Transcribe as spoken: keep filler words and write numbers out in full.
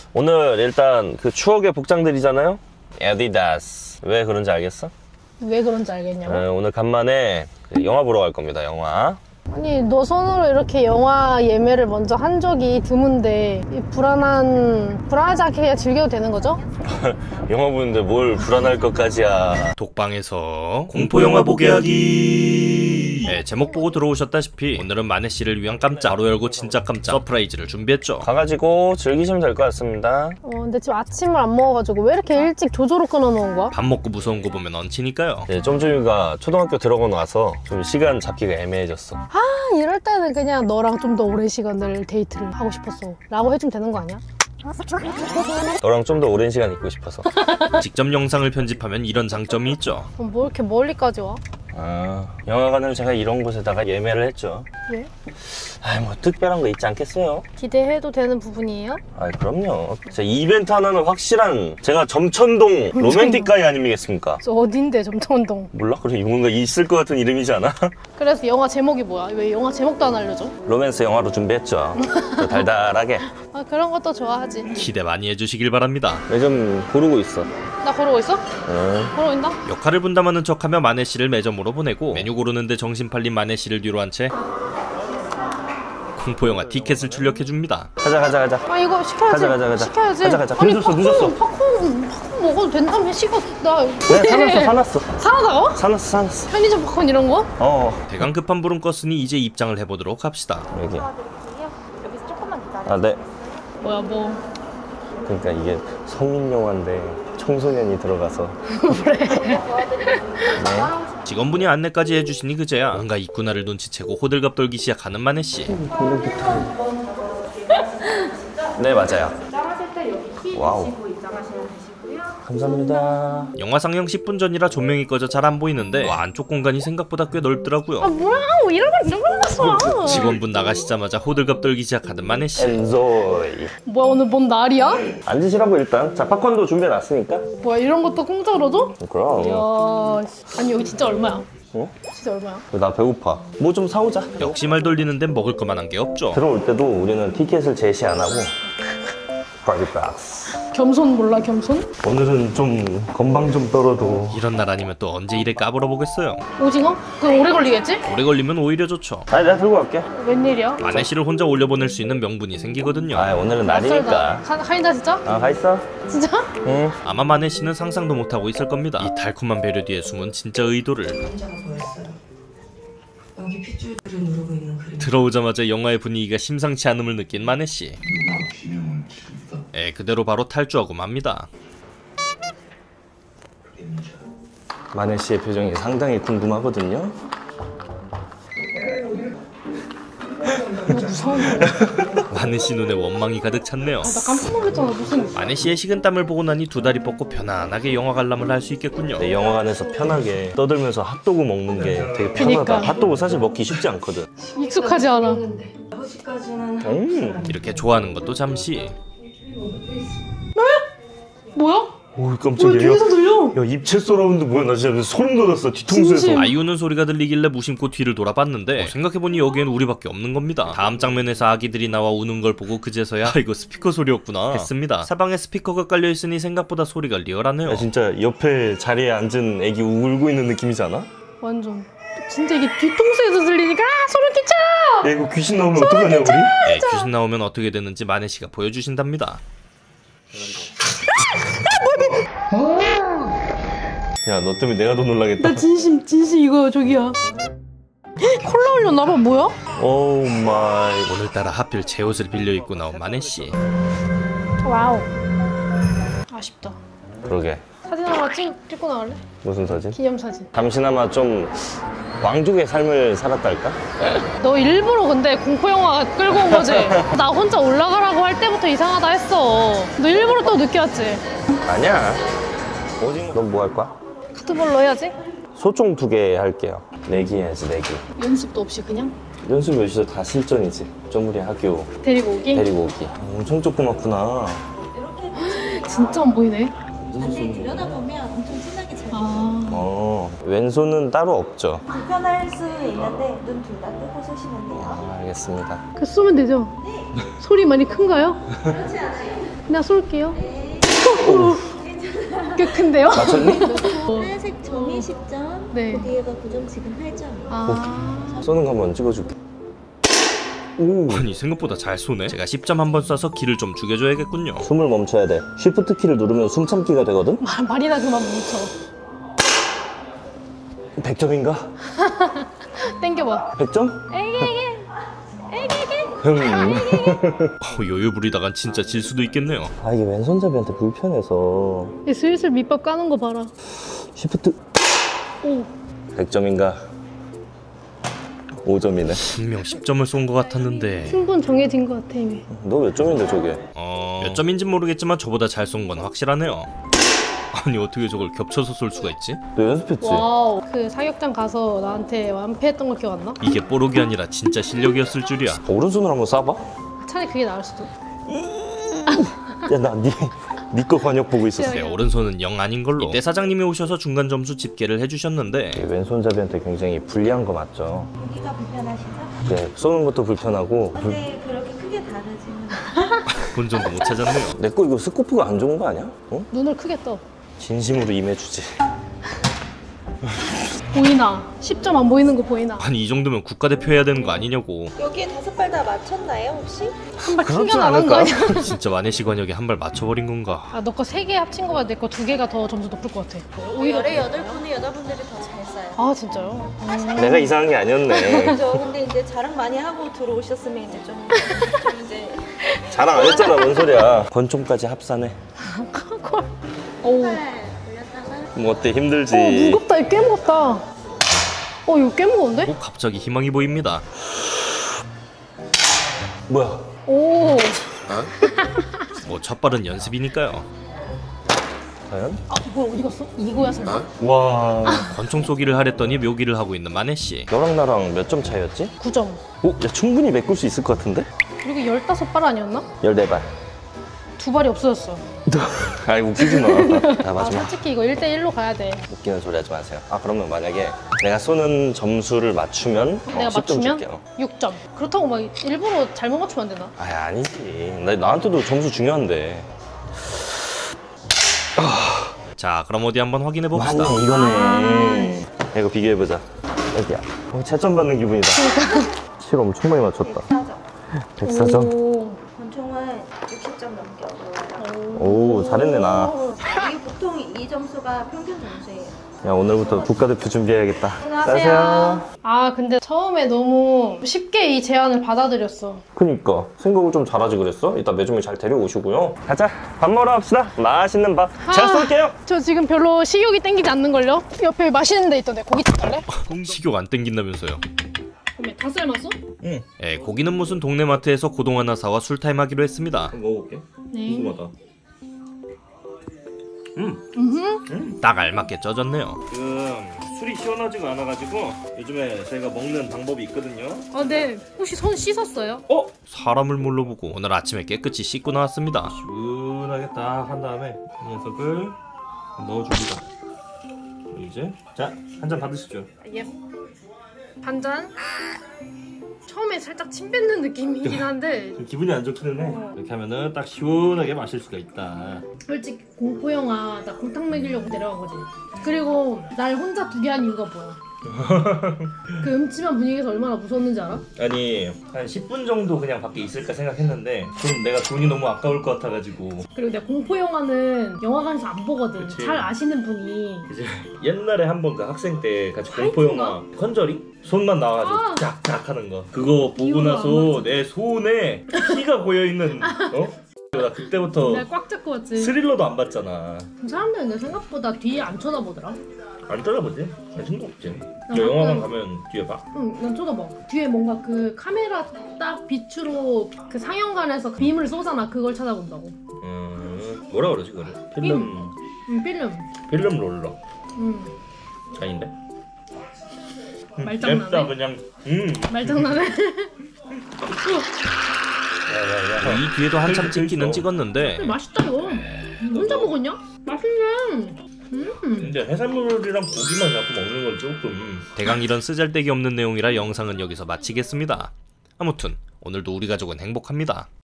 오늘 일단 그 추억의 복장들이잖아요. 에디다스. 왜 그런지 알겠어? 왜 그런지 알겠냐고? 네, 오늘 간만에 영화 보러 갈 겁니다. 영화. 아니 너 손으로 이렇게 영화 예매를 먼저 한 적이 드문데 이 불안한 불안하지 않게 그냥 즐겨도 되는 거죠? 영화 보는데 뭘 불안할 것까지야. 독방에서 공포영화 보게 하기. 네, 제목 보고 들어오셨다시피 오늘은 마네씨를 위한 깜짝, 바로 열고 진짜 깜짝 서프라이즈를 준비했죠. 가가지고 즐기시면 될 것 같습니다. 어 근데 지금 아침을 안 먹어가지고 왜 이렇게 일찍 조조로 끊어놓은 거야? 밥 먹고 무서운 거 보면 얹히니까요. 네, 점주이가 초등학교 들어가고 나서 좀 시간 잡기가 애매해졌어. 아 이럴 때는 그냥 너랑 좀 더 오랜 시간을 데이트를 하고 싶었어 라고 해주면 되는 거 아니야? 너랑 좀 더 오랜 시간 있고 싶어서. 직접 영상을 편집하면 이런 장점이 있죠. 그럼 뭐 이렇게 멀리까지 와? 아, 영화관을 제가 이런 곳에다가 예매를 했죠. 왜? 아이, 뭐 특별한 거 있지 않겠어요? 기대해도 되는 부분이에요? 아이, 그럼요. 제 이벤트 하나는 확실한, 제가 점천동 로맨틱 가이 아니겠습니까? 저 어딘데 점천동? 몰라? 그래, 뭔가 있을 것 같은 이름이지 않아? 그래서 영화 제목이 뭐야? 왜 영화 제목도 안 알려줘? 로맨스 영화로 준비했죠. 또 달달하게. 아 그런 것도 좋아하지. 기대 많이 해주시길 바랍니다. 요즘 고르고 있어. 나 고르고 있어? 응. 고르고 있나? 역할을 분담하는 척하며 마네씨를 매점으로 보내고 메뉴 고르는데 정신 팔린 마네씨를 뒤로 한 채 공포영화 티켓을 출력해줍니다. 가자 가자 가자. 아 이거 시켜야지. 가자 가자 가자. 시켜야지. 가자 가자. 아니, 늦었어 팝콘, 늦었어. 팝콘 팝콘 먹어도 된다며 시켜. 나 네, 사놨어 사놨어. 사나다고? 사놨어 사놨어. 편의점 팝콘 이런 거? 어. 대강 급한 불은 껐으니 이제 입장을 해보도록 합시다. 여기. 여기서 조금만 기다려. 아 네. 뭐야 뭐? 그러니까 이게 성인 영화인데 청소년이 들어가서. 그래. 네. 직원분이 안내까지 해주시니 그제야 뭔가 있구나를 눈치채고 호들갑 떨기 시작하는 마네씨. 네 맞아요. 입장하실 때 여기 키 와우. 누르시고 입장하시면 되시고요. 감사합니다. 영화 상영 십 분 전이라 조명이 꺼져 잘 안 보이는데 와, 안쪽 공간이 생각보다 꽤 아 넓더라고요. 뭐야? 뭐 이런 걸 이런 걸 봤어. 직원분 나가시자마자 호들갑 떨기 시작하는 마네씨. 엔조이. 뭐야 오늘 뭔 날이야? 앉으시라고 일단. 자 팝콘도 준비해놨으니까. 뭐야 이런 것도 공짜로 줘? 그럼. 이야. 씨. 아니 여기 진짜 얼마야? 어? 진짜 얼마야? 나 배고파. 뭐 좀 사오자. 역시 말 돌리는 데는 먹을 거만한 게 없죠. 들어올 때도 우리는 티켓을 제시 안 하고 파티 박스. 겸손 몰라 겸손? 오늘은 좀 건방 좀 떨어도. 이런 날 아니면 또 언제 이래 까불어 보겠어요. 오징어? 그거 오래 걸리겠지? 오래 걸리면 오히려 좋죠. 아니 내가 들고 갈게. 웬일이야? 마네씨를 혼자 올려보낼 수 있는 명분이 생기거든요. 아 오늘은 날이니까. 하, 하인다 진짜? 아 가있어. 진짜? 응. 아마 마네씨는 상상도 못하고 있을 겁니다. 이 달콤한 배려 뒤에 숨은 진짜 의도를. 남자가 보였어요. 여기 핏줄을 누르고 있는 그림. 들어오자마자 영화의 분위기가 심상치 않음을 느낀 마네씨. 에 그대로 바로 탈주하고 맙니다. 마네 씨의 표정이 상당히 궁금하거든요. 무서운데? 마네씨 눈에 원망이 가득 찼네요. 아, 나 깜짝 놀랐잖아 무슨. 마네씨의 식은땀을 보고 나니 두 다리 뻗고 편안하게 영화 관람을 할 수 있겠군요. 네, 영화관에서 편하게 떠들면서 핫도그 먹는 게 되게 편하다. 그니까. 핫도그 사실 먹기 쉽지 않거든. 익숙하지 않아. 여섯 시까지는 음. 이렇게 좋아하는 것도 잠시. 뭐야? 오 왜 깜짝이야. 뒤에서 들려? 야 입체 서라운드 뭐야? 나 진짜 소름 돋았어. 뒤통수에서. 진심. 아이 우는 소리가 들리길래 무심코 뒤를 돌아봤는데 어, 생각해보니 여기엔 우리밖에 없는 겁니다. 다음 장면에서 아기들이 나와 우는 걸 보고 그제서야 아, 이거 스피커 소리였구나 했습니다. 사방에 스피커가 깔려있으니 생각보다 소리가 리얼하네요. 야, 진짜 옆에 자리에 앉은 애기 울고 있는 느낌이지 않아? 완전. 진짜 이게 뒤통수에서 들리니까 아, 소름 끼쳐! 야 이거 귀신 나오면 어떡하냐 우리? 네, 귀신 나오면 어떻게 되는지 마네씨가 보여주신답니다. 야 너 때문에 내가 더 놀라겠다. 나 진심 진심 이거 저기야. 콜라 올렸나봐 뭐야? 오 마이. 오늘따라 하필 제 옷을 빌려 입고 나온 마네씨. 와우. 아쉽다. 그러게. 사진 하나 찍, 찍고 나갈래? 무슨 사진? 기념사진. 잠시나마 좀 왕족의 삶을 살았달까? 너 일부러 근데 공포영화 끌고 온 거지? 나 혼자 올라가라고 할 때부터 이상하다 했어. 너 일부러 또 늦게 왔지? 아니야. 오징어. 넌 뭐 할 거야? 카트볼로 해야지? 소총 두 개 할게요. 내기 해야지 내기. 연습도 없이 그냥? 연습 여기서 다 실전이지. 좀 우리 학교 데리고 오기? 데리고 오기. 아, 엄청 조그맣구나. 진짜 안 보이네. 자세히 들여다보면 엄청 진하게 잘 보여요. 아... 어, 왼손은 따로 없죠. 불편할 수 있는데 눈 둘 다 뜨고 쓰시면 돼요. 아, 알겠습니다. 그 쏘면 되죠? 소리 많이 큰가요? 그렇지 않아요. 그냥 쏠게요. 꽤 큰데요? 맞췄니? 하얀색 점이 십 점, 네. 거기에가 구 점 지금 팔 점. 아, 쏘는 거 한번 찍어줄게. 오. 아니 생각보다 잘 쏘네. 제가 십 점 한번 쏴서 기를 좀 죽여줘야겠군요. 숨을 멈춰야 돼. 쉬프트 키를 누르면 숨 참기가 되거든? 말, 말이나 그만 뭉쳐. 백 점인가? 땡겨봐. 백 점? 흠. 어, 여유 부리다간 진짜 질 수도 있겠네요. 아 이게 왼손잡이한테 불편해서. 얘 슬슬 밑밥 까는 거 봐라. 쉬프트. 오. 백 점인가? 오 점이네. 분명 십 점을 쏜 것 같았는데 승부는 정해진 것 같아 이미. 너 몇 점인데 저게? 어... 몇 점인진 모르겠지만 저보다 잘 쏜 건 확실하네요. 아니 어떻게 저걸 겹쳐서 쏠 수가 있지? 너 연습했지? 와우. 그 사격장 가서 나한테 완패했던 거 기억 안 나? 이게 뽀록이 아니라 진짜 실력이었을 줄이야. 오른손으로 한번 쏴봐. 차라리 그게 나을 수도. 야나니니거 관역 보고 있었어. 제 오른손은 영 아닌 걸로. 이때 사장님이 오셔서 중간 점수 집계를 해주셨는데 이게 왼손잡이한테 굉장히 불리한 거 맞죠? 여기가 불편하시죠? 네, 쏘는 것도 불편하고. 불... 근데 그렇게 크게 다르지는 본전도 못 찾았네요. 내 거 이거 스코프가 안 좋은 거 아니야? 어? 눈을 크게 떠. 진심으로 임해주지. 보이나? 십 점 안 보이는 거 보이나? 아니 이 정도면 국가대표 해야 되는 거 아니냐고. 여기에 다섯 발 다 맞췄나요 혹시? 한 발 그렇지 튕겨 나간 거 않을까? 아니야? 진짜 와네시 관역에 한 발 맞춰버린 건가. 아, 너 거 세 개 합친 거가 내 거 두 개가 더 점수 높을 것 같아. 오히려. 열여덟 분의 여자분들이 더 잘 쏴요. 아, 진짜요? 음. 내가 이상한 게 아니었네. 그죠? 근데 이제 자랑 많이 하고 들어오셨으면 이제 좀, 좀 이제 자랑 안 했잖아, 뭔 소리야. 권총까지 합산해. 오. 팔 올렸다가 뭐 어때, 힘들지? 어, 무겁다. 이거 꽤 무겁다. 어, 이거 꽤 무거운데? 오, 갑자기 희망이 보입니다. 뭐야? 오. 뭐 첫 발은 연습이니까요. 과연? 아, 이거 어디 갔어? 이거였어? 와. 권총 쏘기를 하랬더니 묘기를 하고 있는 마네씨. 너랑 나랑 몇 점 차이였지? 구 점. 오, 야, 충분히 메꿀 수 있을 것 같은데? 그리고 열다섯 발 아니었나? 열네 발. 두 발이 없어졌어. 아이, 웃기지 마. 나 아, 마지막. 솔직히 이거 일 대 일로 가야 돼. 웃기는 소리 하지 마세요. 아, 그러면 만약에 내가 쏘는 점수를 맞추면 내가 어, 십 점 맞추면 줄게요. 육 점. 그렇다고 막 일부러 잘못 맞추면 안 되나? 아, 아니지. 나, 나한테도 점수 중요한데. 자 그럼 어디 한번 확인해 봅시다. 맞네, 이거네. 야, 이거 비교해보자. 여기야. 어, 채점 받는 기분이다. 칠 엄청 많이 맞췄다. 백사 점. 오. 권총은 육십 점 넘게 어려워요. 오, 잘했네, 나. 이게 보통 이 점수가 평균 점수예요. 야, 오늘부터 국가대표 준비해야겠다. 안녕하세요. 아, 근데 처음에 너무 쉽게 이 제안을 받아들였어. 그니까 생각을 좀 잘하지 그랬어? 이따 매점에 잘 데려오시고요. 가자, 밥 먹으러 갑시다. 맛있는 밥 제가 쏠게요. 저 지금 별로 식욕이 땡기지 않는걸요? 옆에 맛있는 데 있던데 고기 찾갈래? 식욕 안 땡긴다면서요. 그러면 다 삶았어? 응. 예, 고기는 무슨 동네 마트에서 고동 하나 사와 술타임 하기로 했습니다. 먹어볼게. 네. 궁금하다. 음. 딱 알맞게 쪄졌네요. 지금 술이 시원하지가 않아가지고 요즘에 저희가 먹는 방법이 있거든요. 아, 근데 혹시 손 씻었어요? 어? 사람을 물러보고 오늘 아침에 깨끗이 씻고 나왔습니다. 시원하게 딱 한 다음에 이 녀석을 넣어줍니다. 이제 자, 한 잔 받으시죠. 예. 반잔. 처음에 살짝 침 뱉는 느낌이긴 한데 좀 기분이 안 좋기는 해. 이렇게 하면은 딱 시원하게 마실 수가 있다. 솔직히 공포 영화 나 골탕 먹이려고 데려간 거지. 그리고 날 혼자 두게 한 이유가 뭐야? 그 음침한 분위기에서 얼마나 무서웠는지 알아? 아니 한 십 분 정도 그냥 밖에 있을까 생각했는데 그럼 내가 돈이 너무 아까울 것 같아가지고 그리고 내가 공포 영화는 영화관에서 안 보거든. 그치. 잘 아시는 분이. 이제 옛날에 한번 그 학생 때 같이 화이트인가? 공포 영화 컨저링? 손만 나와가지고 아. 짝짝 하는 거 그거 보고 이유가 나서 안 내 손에 피가 고여있는 어? 나 그때부터 내가 꽉 잡고 왔지. 스릴러도 안 봤잖아. 사람들은 내 생각보다 뒤에 안 쳐다보더라. 안 쳐다보지? 관심도 없지. 나 너 영화관 가끔- 가면 뒤에 봐? 응, 난 쳐다봐. 뒤에 뭔가 그 카메라 딱 빛으로 그 상영관에서 빔을 쏘잖아. 그걸 찾아본다고. 음... 뭐라 그러지 그거를? 필름... 응, 필름. 필름 롤러 응. 아닌데? 음, 말장난해? 냅다 그냥 음. 말장난해. 야야야 이 뒤에도 한참 찍기는 찍었는데 맛있다 이거. 혼자 먹었냐? 맛있네. 음. 이제 해산물이랑 고기만 자꾸 먹는 건 조금 대강 이런 쓰잘데기 없는 내용이라 영상은 여기서 마치겠습니다. 아무튼 오늘도 우리 가족은 행복합니다.